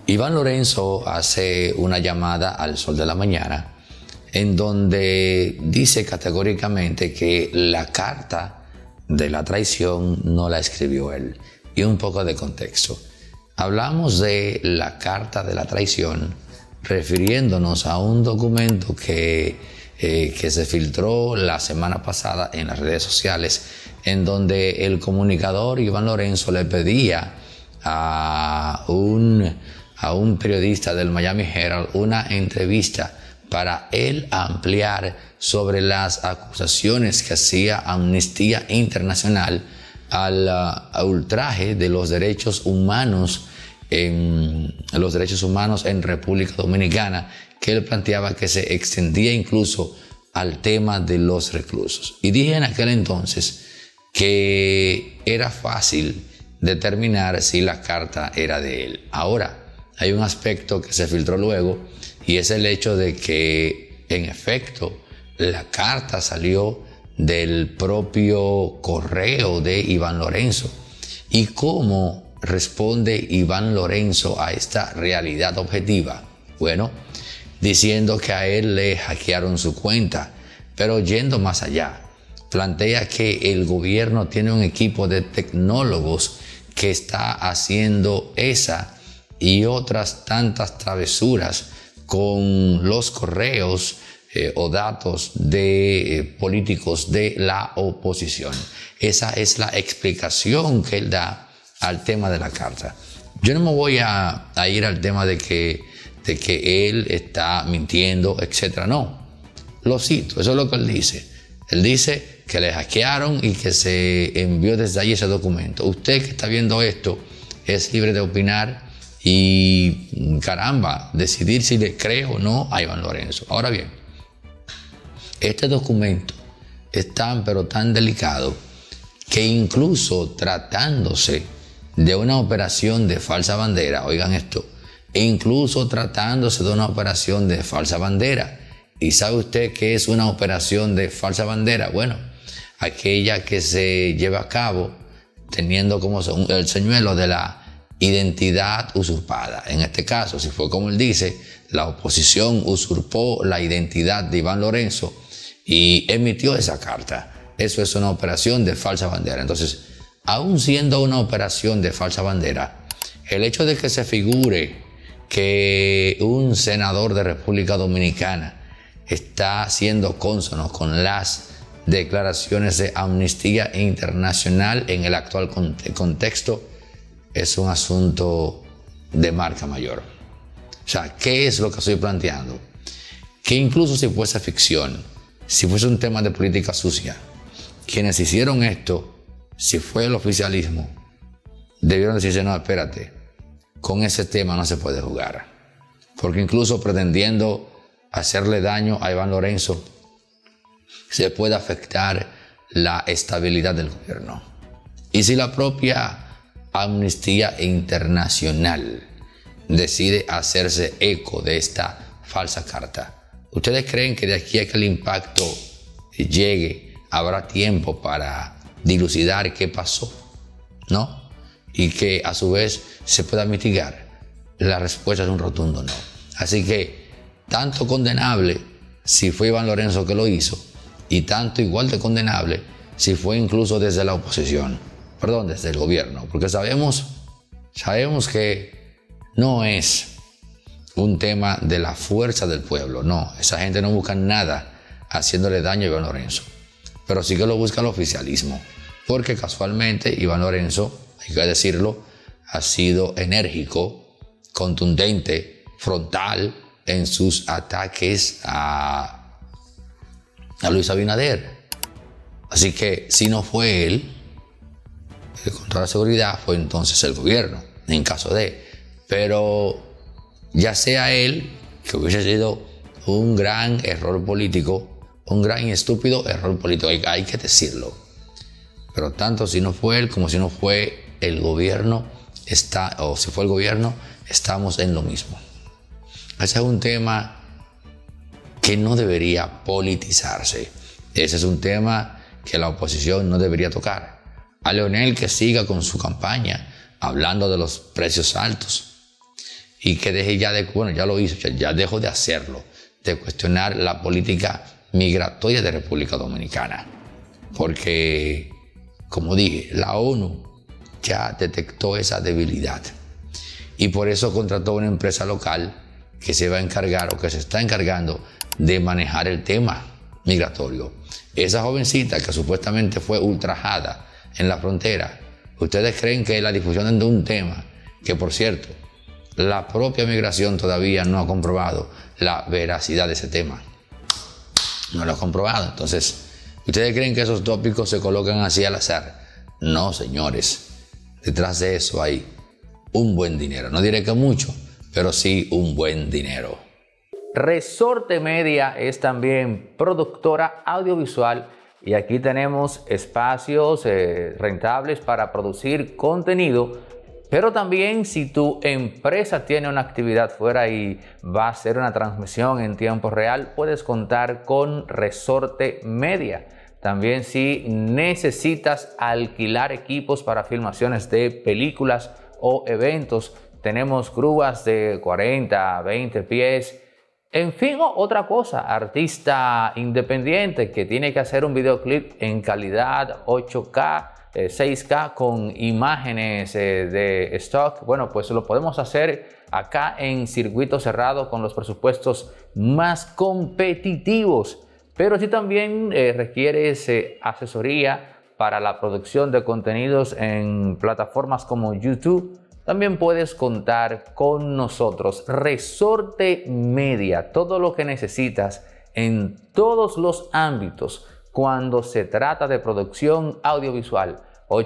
Iván Lorenzo hace una llamada al Sol de la Mañana en donde dice categóricamente que la carta de la traición no la escribió él. Y un poco de contexto. Hablamos de la carta de la traición refiriéndonos a un documento que se filtró la semana pasada en las redes sociales, en donde el comunicador Iván Lorenzo le pedía a un periodista del Miami Herald una entrevista para él ampliar sobre las acusaciones que hacía Amnistía Internacional al ultraje de los derechos humanos en República Dominicana, que él planteaba que se extendía incluso al tema de los reclusos. Y dije en aquel entonces que era fácil determinar si la carta era de él. Ahora, hay un aspecto que se filtró luego, y es el hecho de que, en efecto, la carta salió del propio correo de Iván Lorenzo. ¿Y cómo responde Iván Lorenzo a esta realidad objetiva? Bueno, diciendo que a él le hackearon su cuenta, pero yendo más allá, plantea que el gobierno tiene un equipo de tecnólogos que está haciendo esa y otras tantas travesuras con los correos o datos de políticos de la oposición. Esa es la explicación que él da al tema de la carta. Yo no me voy a ir al tema de que él está mintiendo, etc. No, lo cito, eso es lo que él dice. Él dice que le hackearon y que se envió desde ahí ese documento. Usted que está viendo esto es libre de opinar y, caramba, decidir si le cree o no a Iván Lorenzo. Ahora bien, este documento es tan pero tan delicado que incluso tratándose de una operación de falsa bandera, oigan esto, incluso tratándose de una operación de falsa bandera. ¿Y sabe usted qué es una operación de falsa bandera? Bueno, aquella que se lleva a cabo teniendo como el señuelo de la identidad usurpada. En este caso, si fue como él dice, la oposición usurpó la identidad de Iván Lorenzo y emitió esa carta. Eso es una operación de falsa bandera. Entonces, aún siendo una operación de falsa bandera, el hecho de que se figure que un senador de República Dominicana está siendo cónsono con las declaraciones de Amnistía Internacional en el actual contexto es un asunto de marca mayor. O sea, ¿qué es lo que estoy planteando? Que incluso si fuese ficción, si fuese un tema de política sucia, quienes hicieron esto, si fue el oficialismo, debieron decirse, no, espérate, con ese tema no se puede jugar. Porque incluso pretendiendo hacerle daño a Iván Lorenzo, se puede afectar la estabilidad del gobierno. Y si la propia Amnistía Internacional decide hacerse eco de esta falsa carta, ¿ustedes creen que de aquí a que el impacto llegue habrá tiempo para dilucidar qué pasó? ¿No? Y que a su vez se pueda mitigar. La respuesta es un rotundo no. Así que tanto condenable si fue Iván Lorenzo que lo hizo, y tanto igual de condenable si fue incluso desde la oposición, desde el gobierno, porque sabemos que no es un tema de la fuerza del pueblo, no, esa gente no busca nada haciéndole daño a Iván Lorenzo, pero sí que lo busca el oficialismo, porque casualmente Iván Lorenzo, hay que decirlo, ha sido enérgico, contundente, frontal en sus ataques a Luis Abinader. Así que si no fue él, con toda la seguridad fue entonces el gobierno, en caso de. Pero ya sea él, que hubiese sido un gran error político, un gran y estúpido error político, hay que decirlo. Pero tanto si no fue él como si no fue el gobierno, o si fue el gobierno, estamos en lo mismo. Ese es un tema que no debería politizarse. Ese es un tema que la oposición no debería tocar. A Leonel que siga con su campaña hablando de los precios altos y que deje ya de, bueno, ya lo hizo, ya dejó de hacerlo, de cuestionar la política migratoria de República Dominicana. Porque, como dije, la ONU ya detectó esa debilidad y por eso contrató una empresa local que se va a encargar o que se está encargando de manejar el tema migratorio. Esa jovencita que supuestamente fue ultrajada en la frontera, ¿ustedes creen que la difusión de un tema que, por cierto, la propia migración todavía no ha comprobado la veracidad de ese tema? No lo ha comprobado. Entonces, ¿ustedes creen que esos tópicos se colocan así al azar? No, señores. Detrás de eso hay un buen dinero. No diré que mucho, pero sí un buen dinero. Resorte Media es también productora audiovisual y aquí tenemos espacios rentables para producir contenido, pero también si tu empresa tiene una actividad fuera y va a hacer una transmisión en tiempo real, puedes contar con Resorte Media. También si necesitas alquilar equipos para filmaciones de películas o eventos, tenemos grúas de 40, 20 pies. En fin, otra cosa, artista independiente que tiene que hacer un videoclip en calidad 8K, 6K con imágenes de stock, bueno, pues lo podemos hacer acá en circuito cerrado con los presupuestos más competitivos. Pero si también requieres asesoría para la producción de contenidos en plataformas como YouTube, también puedes contar con nosotros. Resorte Media, todo lo que necesitas en todos los ámbitos cuando se trata de producción audiovisual.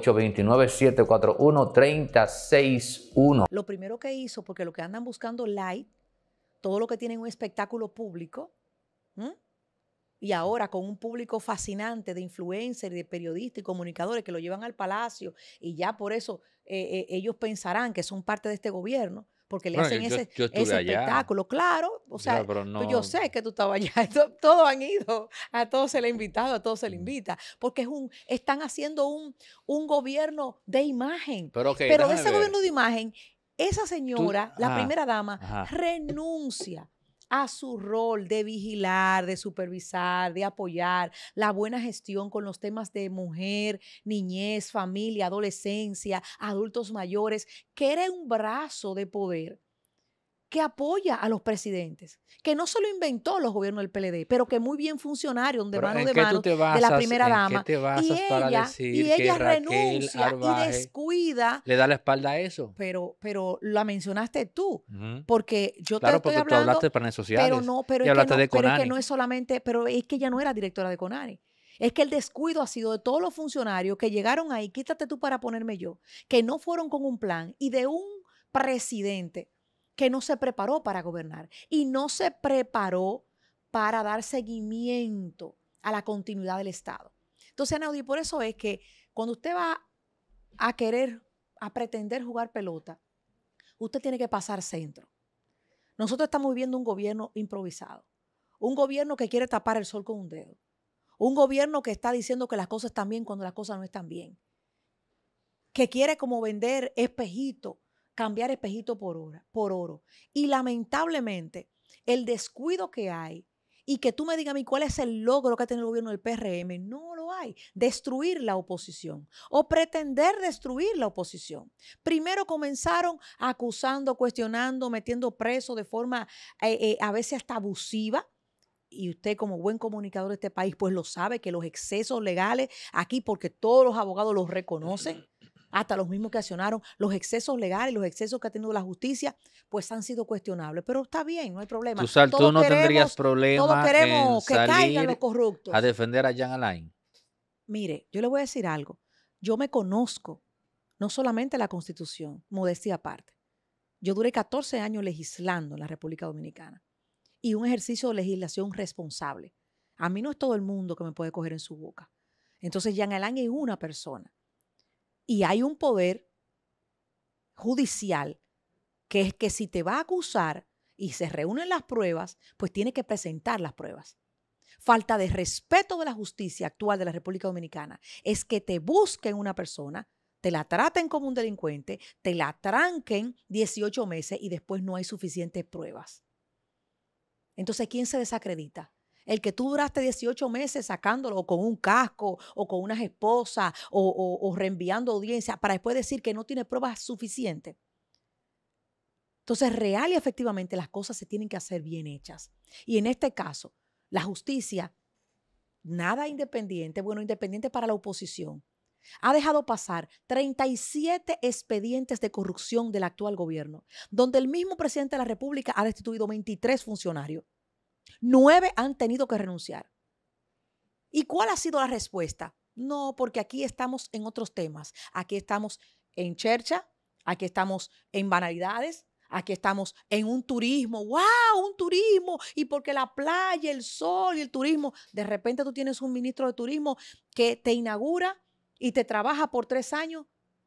829-741-3061. Lo primero que hizo, porque lo que andan buscando light, todo lo que tienen un espectáculo público, y ahora con un público fascinante de influencers, de periodistas y comunicadores que lo llevan al palacio y ya por eso ellos pensarán que son parte de este gobierno porque le hacen ese espectáculo. Claro, o sea, no. Yo sé que tú estabas allá, todos han ido, a todos se le ha invitado, a todos se le invita, porque están haciendo un gobierno de imagen. Pero de ese gobierno de imagen, esa señora, la primera dama, renuncia a su rol de vigilar, de supervisar, de apoyar la buena gestión con los temas de mujer, niñez, familia, adolescencia, adultos mayores, que era un brazo de poder que apoya a los presidentes, que no se lo inventó los gobiernos del PLD, pero que muy bien funcionaron de mano de mano de la primera dama. Y ella renuncia y descuida. ¿Le da la espalda a eso? Pero la mencionaste tú, porque yo te estoy hablando. Tú hablaste de planes sociales. Pero es que no es solamente, pero es que ella no era directora de CONANI. Es que el descuido ha sido de todos los funcionarios que llegaron ahí, quítate tú para ponerme yo, que no fueron con un plan y de un presidente que no se preparó para gobernar y no se preparó para dar seguimiento a la continuidad del Estado. Entonces, Anaudi, por eso es que cuando usted va a pretender jugar pelota, usted tiene que pasar centro. Nosotros estamos viviendo un gobierno improvisado, un gobierno que quiere tapar el sol con un dedo, un gobierno que está diciendo que las cosas están bien cuando las cosas no están bien, que quiere como vender espejito, cambiar espejito por oro. Y lamentablemente, el descuido que hay y que tú me digas a mí cuál es el logro que ha tenido el gobierno del PRM, no lo hay. Destruir la oposición o pretender destruir la oposición. Primero comenzaron acusando, cuestionando, metiendo preso de forma a veces hasta abusiva. Y usted como buen comunicador de este país pues lo sabe, que los excesos legales aquí, porque todos los abogados los reconocen, hasta los mismos que accionaron, los excesos legales, los excesos que ha tenido la justicia, pues han sido cuestionables. Pero está bien, no hay problema. Tú no tendrías problema todos queremos en que caigan los corruptos. A defender a Jean Alain. Mire, yo le voy a decir algo. Yo me conozco, no solamente la Constitución, modestia aparte. Yo duré 14 años legislando en la República Dominicana y un ejercicio de legislación responsable. A mí no es todo el mundo que me puede coger en su boca. Entonces, Jean Alain es una persona. Y hay un poder judicial que es que si te va a acusar y se reúnen las pruebas, pues tiene que presentar las pruebas. Falta de respeto de la justicia actual de la República Dominicana es que te busquen una persona te la traten como un delincuente, te la tranquen 18 meses y después no hay suficientes pruebas. Entonces, ¿quién se desacredita? El que tú duraste 18 meses sacándolo con un casco o con unas esposas o reenviando audiencia para después decir que no tiene pruebas suficientes. Entonces, real y efectivamente las cosas se tienen que hacer bien hechas. Y en este caso, la justicia, nada independiente, bueno, independiente para la oposición, ha dejado pasar 37 expedientes de corrupción del actual gobierno, donde el mismo presidente de la República ha destituido 23 funcionarios. 9 han tenido que renunciar. ¿Y cuál ha sido la respuesta? No, porque aquí estamos en otros temas. Aquí estamos en chercha, aquí estamos en banalidades, aquí estamos en un turismo. ¡Wow! Un turismo. Y porque la playa, el sol y el turismo. De repente tú tienes un ministro de turismo que te inaugura y te trabaja por 3 años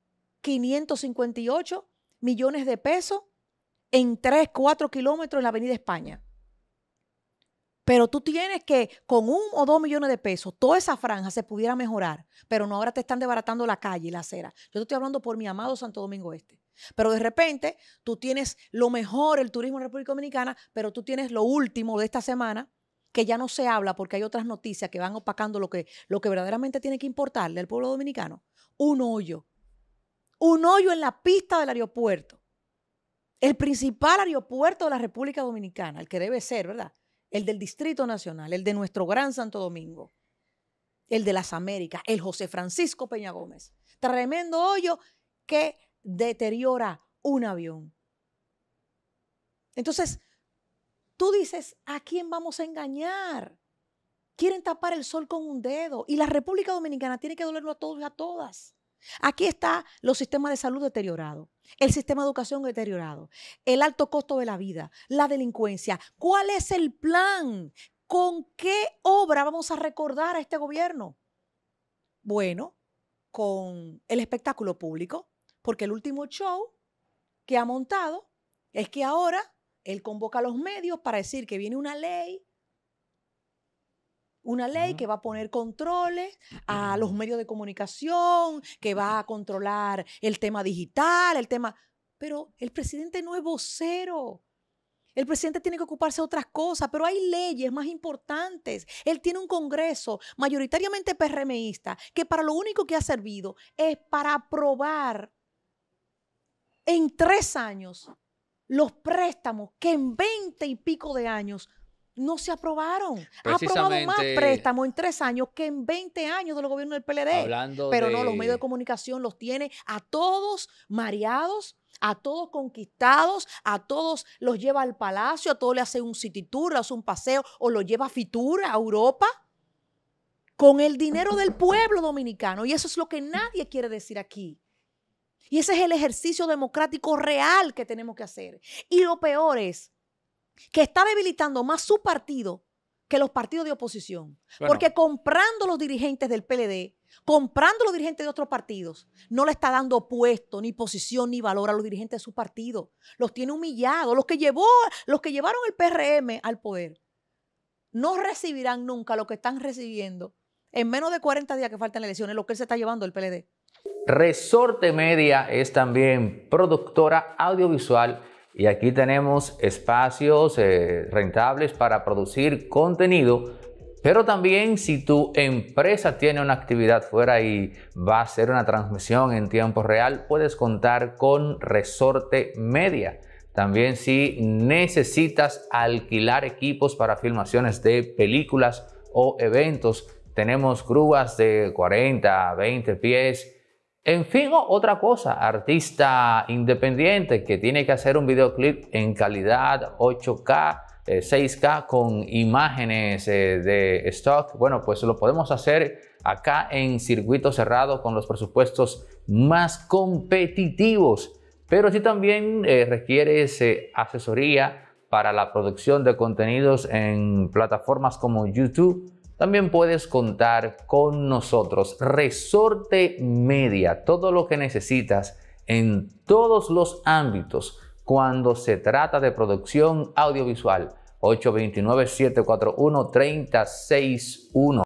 558 millones de pesos en 3, 4 kilómetros en la Avenida España. Pero tú tienes que con 1 o 2 millones de pesos, toda esa franja se pudiera mejorar, pero no, ahora te están desbaratando la calle y la acera. Yo te estoy hablando por mi amado Santo Domingo Este. Pero de repente tú tienes lo mejor, el turismo en República Dominicana, pero tú tienes lo último de esta semana, que ya no se habla porque hay otras noticias que van opacando lo que verdaderamente tiene que importarle al pueblo dominicano. Un hoyo en la pista del aeropuerto. El principal aeropuerto de la República Dominicana, el que debe ser, ¿verdad? El del Distrito Nacional, el de nuestro Gran Santo Domingo, el de las Américas, el José Francisco Peña Gómez. Tremendo hoyo que deteriora un avión. Entonces, tú dices, ¿a quién vamos a engañar? Quieren tapar el sol con un dedo y la República Dominicana tiene que dolerlo a todos y a todas. Aquí están los sistemas de salud deteriorados, el sistema de educación deteriorado, el alto costo de la vida, la delincuencia. ¿Cuál es el plan? ¿Con qué obra vamos a recordar a este gobierno? Bueno, con el espectáculo público, porque el último show que ha montado es que ahora él convoca a los medios para decir que viene una ley que va a poner controles a los medios de comunicación, que va a controlar el tema digital, Pero el presidente no es vocero. El presidente tiene que ocuparse de otras cosas, pero hay leyes más importantes. Él tiene un Congreso mayoritariamente PRMista que para lo único que ha servido es para aprobar en 3 años los préstamos que en 20 y pico de años no se aprobaron. Ha aprobado más préstamos en 3 años que en 20 años de los gobiernos del PLD. Pero no, los medios de comunicación los tiene a todos mareados, a todos conquistados, a todos los lleva al palacio, a todos le hace un city tour, le hace un paseo o los lleva a Fitur, a Europa, con el dinero del pueblo dominicano. Y eso es lo que nadie quiere decir aquí. Y ese es el ejercicio democrático real que tenemos que hacer. Y lo peor es que está debilitando más su partido que los partidos de oposición. Bueno, porque comprando los dirigentes del PLD, comprando los dirigentes de otros partidos, no le está dando puesto, ni posición, ni valor a los dirigentes de su partido. Los tiene humillados. Los que llevaron el PRM al poder no recibirán nunca lo que están recibiendo en menos de 40 días que faltan elecciones, lo que él se está llevando el PLD. Resorte Media es también productora audiovisual y aquí tenemos espacios rentables para producir contenido, pero también si tu empresa tiene una actividad fuera y va a hacer una transmisión en tiempo real, puedes contar con Resorte Media. También si necesitas alquilar equipos para filmaciones de películas o eventos, tenemos grúas de 40, 20 pies. En fin, otra cosa, artista independiente que tiene que hacer un videoclip en calidad 8K, 6K con imágenes de stock. Bueno, pues lo podemos hacer acá en circuito cerrado con los presupuestos más competitivos. Pero si también requieres asesoría para la producción de contenidos en plataformas como YouTube, también puedes contar con nosotros. Resorte Media, todo lo que necesitas en todos los ámbitos cuando se trata de producción audiovisual. 829-741-3061.